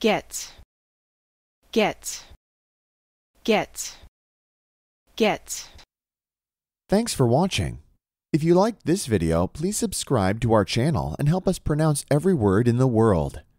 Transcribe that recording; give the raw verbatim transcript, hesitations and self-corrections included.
get, get, get, get. Thanks for watching. If you liked this video, please subscribe to our channel and help us pronounce every word in the world.